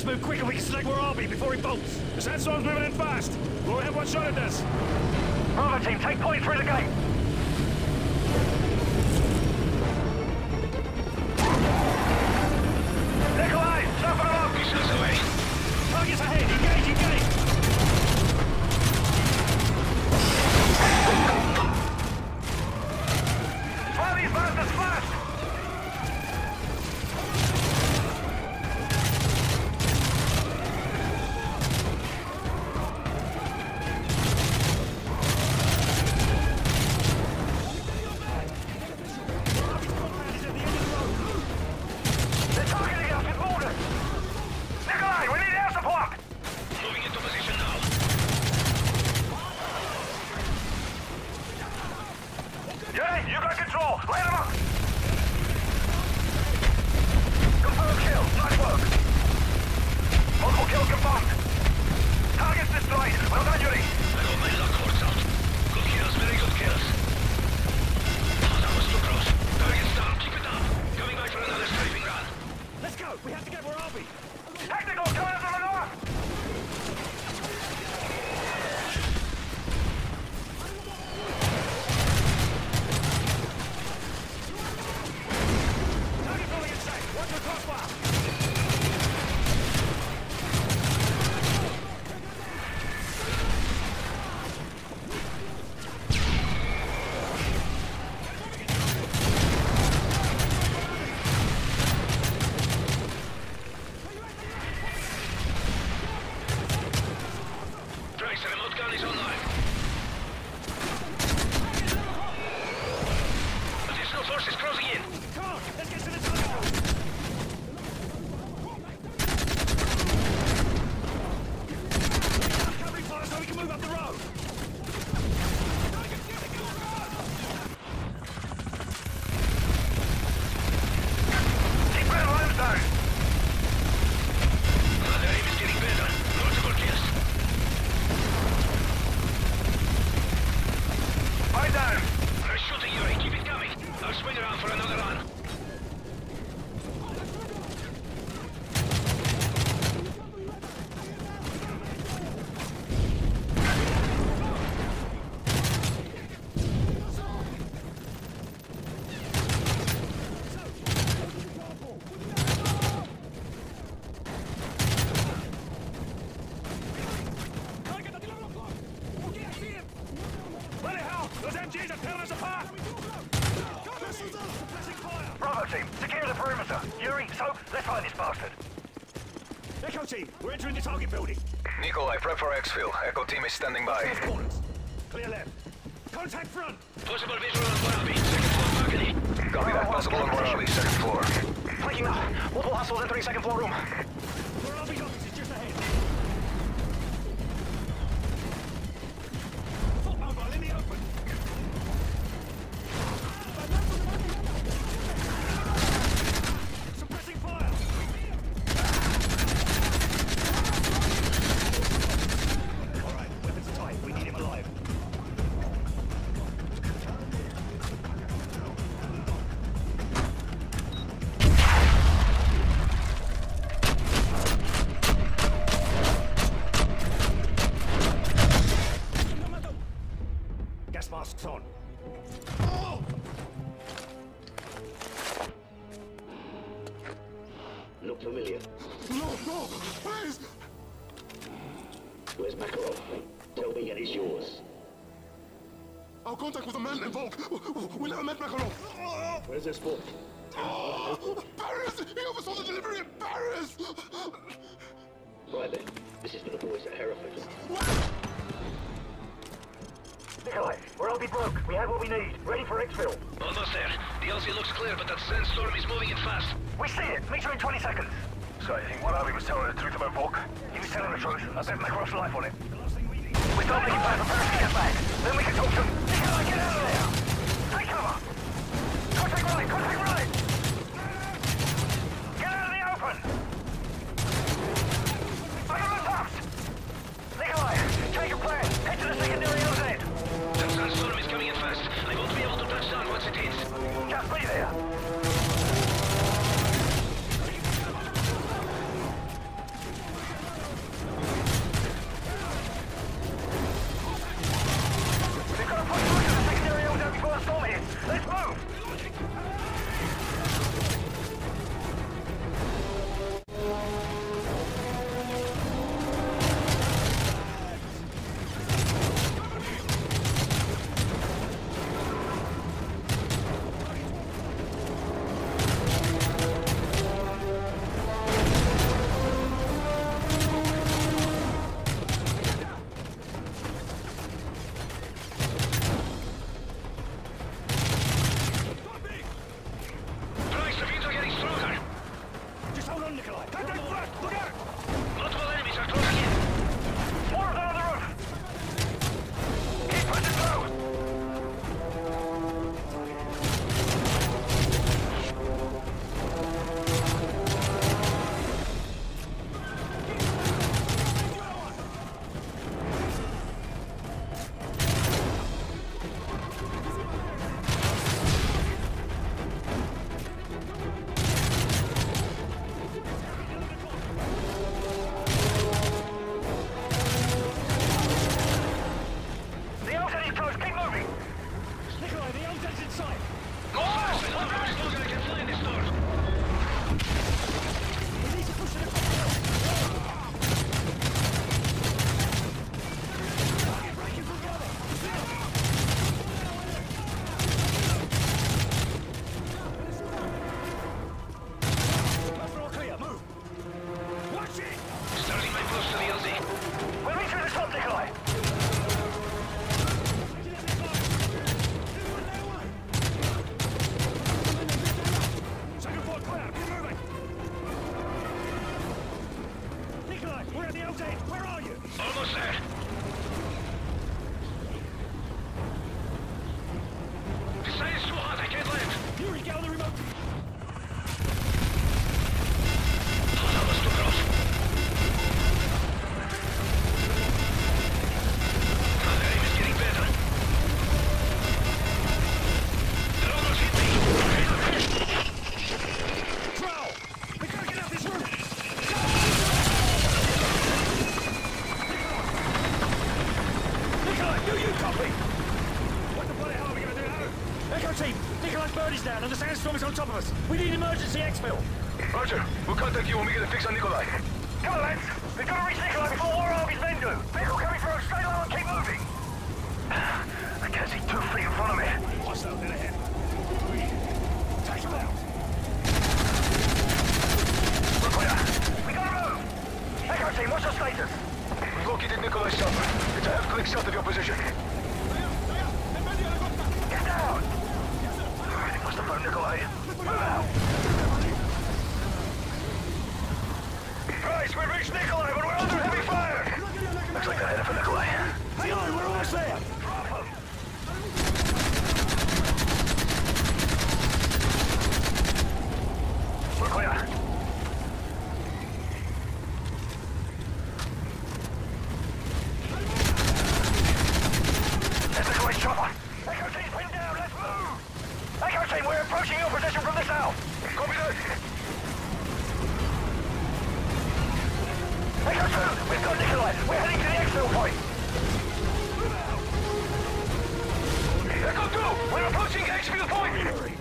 move quicker, we can select where I'll be before he bolts. The sandstorm's moving in fast. We'll have one shot at this. Bravo team, take point through the gate. Nikolai, suffer them up! Missiles away. Targets ahead, engage, engage! Fire these bastards fast! We're entering the target building. Nikolai, prep for exfil. Echo team is standing by. Clear left. Contact front. Possible visual on Warabi, second floor balcony. Copy that. Possible on Warabi, second floor. Flanking up. Multiple hostiles entering second floor room. Warabi's office is just ahead. Foot mobile in the open. Suppressing fire. We need him alive. Gas masks on. Oh! Look familiar. No, please! Where's Makarov? Tell me and it's yours. Our contact with the man in Volk. We never met Makarov. Where's this for? Paris! He oversaw the delivery in Paris! Right then. This is for the boys at Hereford. Nikolai, we're all be broke. We have what we need. Ready for exfil. Almost there. The LZ looks clear, but that sandstorm is moving in fast. We see it. Meet you in 20 seconds. So you think Warabi was telling the truth about Volk? He was telling the truth. I bet Makarov's life on it. We start making plans for Paris to get back. Then we can talk to him. Nikolai, get out of there! Take cover! Contact right! Contact right! Get out of the open! Fire on tops! Nikolai, change your plan. Head to the secondary LZ. That sandstorm is coming in fast. I won't be able to touch down once it hits. Just be there. on, Nikolai! Contact flash! Look out! Multiple enemies are closing in. More of them on the roof! Keep pushing through! The outside is close, keep moving! Nikolai, the Elden's inside! Go fast! As long as I can fly in this door. We need to push it across! Breaking from cover! We're all clear, move! Watch it! Starting my push to the LZ. We'll reach through the swamp, Nikolai! Second floor clear, keep moving! Nikolai, we're at the LZ! Where are you? Almost there. The side is too hot, I can't land. Yuri, get on the remote! That was too close. The aim is getting better. They're almost hit me. Troll! We gotta get out this room! Nikolai, do you copy? What the bloody hell are we gonna do now? Echo team, Nikolai's bird is down and the sandstorm is on top of us. We need emergency exfil. Roger. We'll contact you when we get a fix on Nikolai. Come on, lads! We've got to reach Nikolai before War Army's men do! Vehicle coming through, stay low and keep moving! I can't see 2 feet in front of me. What's that in ahead? Take him out! We're clear! We gotta move! Echo team, what's your status? We've located Nikolai's shelter. It's a half-click south of your position. Get down! They must have found Nikolai. Move out! Guys, we've reached Nikolai, but we're under heavy fire! Looks like they're headed for Nikolai. Hang on, we're almost there! Drop him! We're clear. There's Nikolai's chopper! Echo team's pinned down, let's move! Echo team, we're approaching your position from the south! Copy that! Echo 2, we've got Nikolai! We're heading to the exfil point! Echo 2, we're approaching exfil point!